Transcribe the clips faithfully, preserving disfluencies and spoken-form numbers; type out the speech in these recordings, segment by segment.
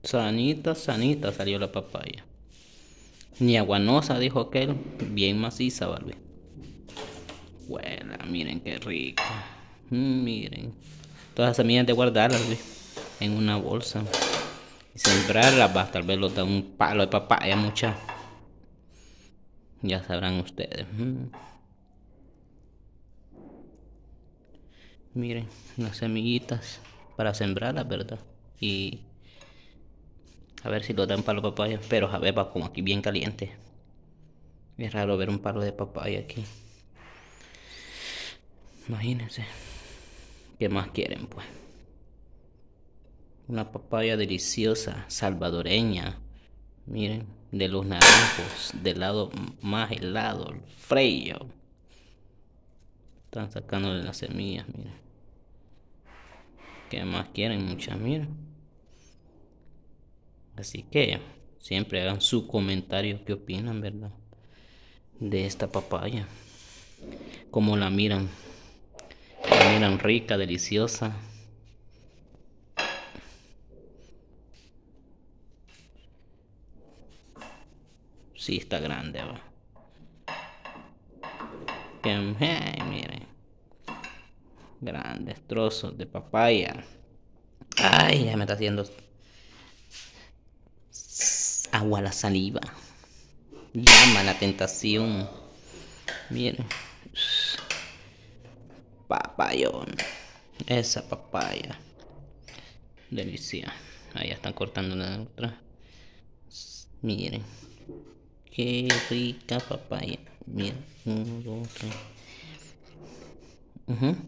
Sanita, sanita salió la papaya. Ni aguanosa, dijo aquel. Bien maciza, Barbie. Huela, miren qué rico. Mm, miren. Todas las semillas de guardarlas, Barbie, en una bolsa. Y sembrarlas, va, tal vez los da un palo de papaya, mucha. Ya sabrán ustedes. Mm. Miren, las semillitas para sembrarlas, ¿verdad? Y a ver si lo dan para los papayas. Pero a ver, va como aquí bien caliente. Es raro ver un palo de papaya aquí. Imagínense. ¿Qué más quieren, pues? Una papaya deliciosa, salvadoreña. Miren, de los naranjos, del lado más helado, el frío. Están sacándole las semillas, miren. ¿Qué más quieren? Muchas, miren. Así que siempre hagan su comentario, qué opinan, ¿verdad? De esta papaya. Cómo la miran. La miran rica, deliciosa. Sí, está grande, va. Que, hey, miren. Grandes trozos de papaya. Ay, ya me está haciendo agua la saliva. Llama la tentación. Miren. Papayón. Esa papaya. Delicia. Ahí están cortando la otra. Miren. Qué rica papaya. Miren. Uno, dos, tres. Uh-huh.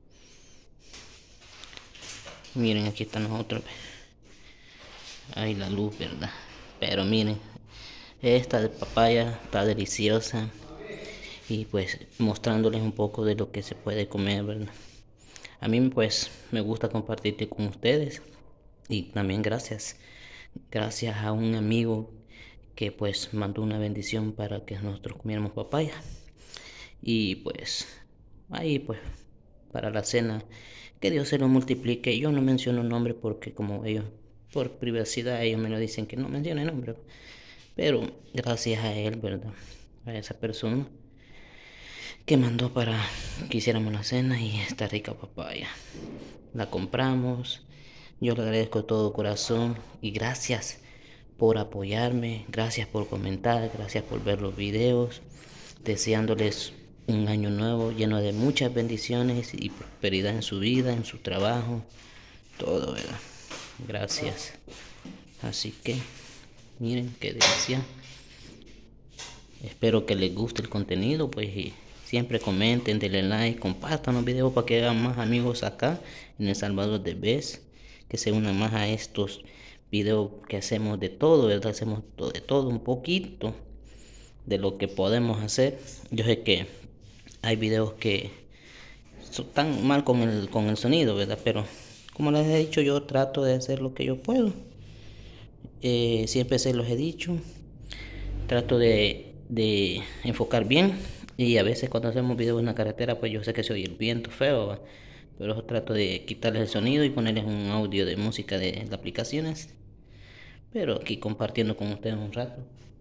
Miren, aquí están los otros. Ay, la luz, ¿verdad? Pero miren. Esta de papaya está deliciosa. Y pues mostrándoles un poco de lo que se puede comer, ¿verdad? A mí pues me gusta compartirte con ustedes. Y también gracias. Gracias a un amigo que pues mandó una bendición para que nosotros comiéramos papaya. Y pues ahí pues para la cena, que Dios se lo multiplique. Yo no menciono nombre porque como ellos, por privacidad, ellos me lo dicen que no mencione nombre. Pero gracias a él, ¿verdad? A esa persona que mandó para que hiciéramos la cena y esta rica papaya. La compramos. Yo le agradezco de todo corazón y gracias por apoyarme, gracias por comentar, gracias por ver los videos, deseándoles un año nuevo lleno de muchas bendiciones y prosperidad en su vida, en su trabajo, todo, ¿verdad? Gracias. Así que, miren qué delicia. Espero que les guste el contenido, pues y siempre comenten, denle like, compartan los videos para que hagan más amigos acá en El Salvador de Best, que se unan más a estos videos que hacemos de todo, ¿verdad? Hacemos de todo un poquito de lo que podemos hacer. Yo sé que hay videos que están mal con el, con el sonido, ¿verdad? Pero como les he dicho, yo trato de hacer lo que yo puedo. Eh, siempre se los he dicho. Trato de, de enfocar bien. Y a veces cuando hacemos videos en la carretera, pues yo sé que se oye el viento feo, ¿va? Pero trato de quitarles el sonido y ponerles un audio de música de, de aplicaciones. Pero aquí compartiendo con ustedes un rato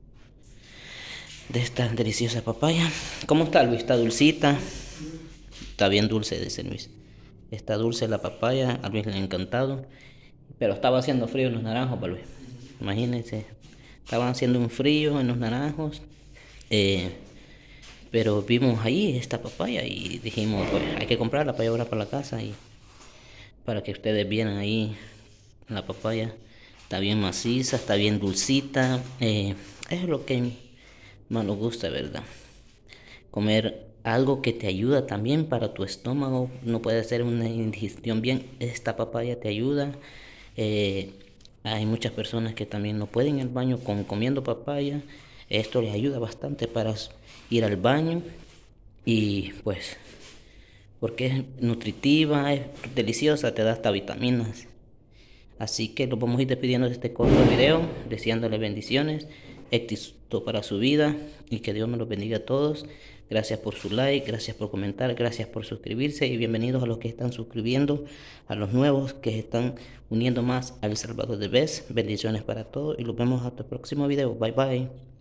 de esta deliciosa papaya. ¿Cómo está, Luis? ¿Está dulcita? Está bien dulce, dice Luis. Está dulce la papaya, a Luis le ha encantado. Pero estaba haciendo frío en los naranjos, para Luis. Imagínense, estaban haciendo un frío en los naranjos. Eh, pero vimos ahí esta papaya y dijimos, pues hay que comprarla para llevarla para la casa y para que ustedes vieran ahí la papaya. Está bien maciza, está bien dulcita. Eh, es lo que más nos gusta, ¿verdad? Comer algo que te ayuda también para tu estómago. No puede ser una indigestión bien. Esta papaya te ayuda. Eh, hay muchas personas que también no pueden ir al baño con comiendo papaya. Esto les ayuda bastante para ir al baño. Y pues, porque es nutritiva, es deliciosa, te da hasta vitaminas. Así que los vamos a ir despidiendo de este corto video, deseándole bendiciones, éxito para su vida y que Dios me los bendiga a todos. Gracias por su like, gracias por comentar, gracias por suscribirse y bienvenidos a los que están suscribiendo, a los nuevos que se están uniendo más a El Salvador de Best. Bendiciones para todos y nos vemos hasta el próximo video. Bye bye.